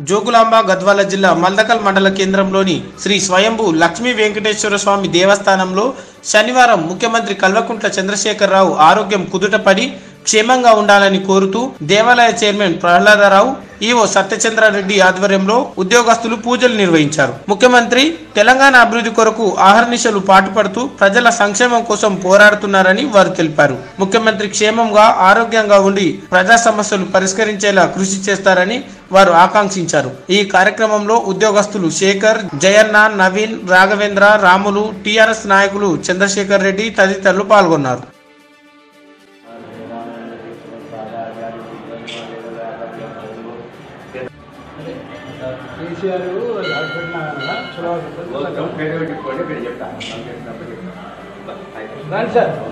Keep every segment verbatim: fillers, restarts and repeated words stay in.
జోగులాంబ గద్వాల జిల్లా మల్దకల్ మండల కేంద్రంలోని శ్రీ స్వయంభూ లక్ష్మీ వెంకటేశ్వర స్వామి దేవస్థానంలో శనివారం ముఖ్యమంత్రి కల్వకుంట్ల చంద్రశేఖరరావు ఆరోగ్యం కుదుటపడి క్షేమంగా ఉండాలని కోరుతూ దేవాలయ చైర్మన్ ప్రహ్లాదరావు, ఈవో సత్యచంద్రారెడ్డి ఆధ్వర్యంలో ఉద్యోగస్తులు పూజలు నిర్వహించారు. ముఖ్యమంత్రి తెలంగాణ అభివృద్ధి కొరకు ఆహర్నిశలు పాటుపడుతూ ప్రజల సంక్షేమం కోసం పోరాడుతున్నారని వారు తెలిపారు. ముఖ్యమంత్రి క్షేమంగా ఆరోగ్యంగా ఉండి ప్రజా సమస్యలు పరిష్కరించేలా కృషి చేస్తారని వారు ఆకాంక్షించారు. ఈ కార్యక్రమంలో ఉద్యోగస్తులు శేఖర్, జయన్న, నవీన్, రాఘవేంద్ర, రాములు, టిఆర్ఎస్ నాయకులు చంద్రశేఖర్ రెడ్డి తదితరులు పాల్గొన్నారు. కేసీఆర్ రండి సార్.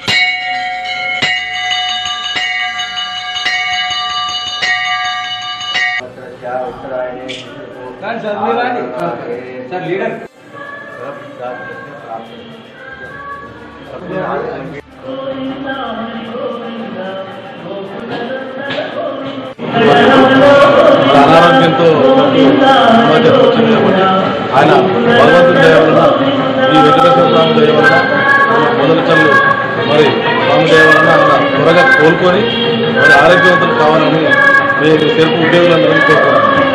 రండి సార్, మీరు రండి సార్. లీడర్ అనారోగ్యంతో సమాచారం వచ్చింది కాబట్టి ఆయన భగవంతుని దయ వలన, ఈ వెంకటేశ్వర స్వామి దయ వలన, మొదటి చల్లు మరి స్వామి దయ వలన ఆయన త్వరగా కోలుకొని మరి ఆరోగ్యవంతులు కావాలని మేము తెలుపు ఉద్యోగులందరం కోరుకుంటున్నాం.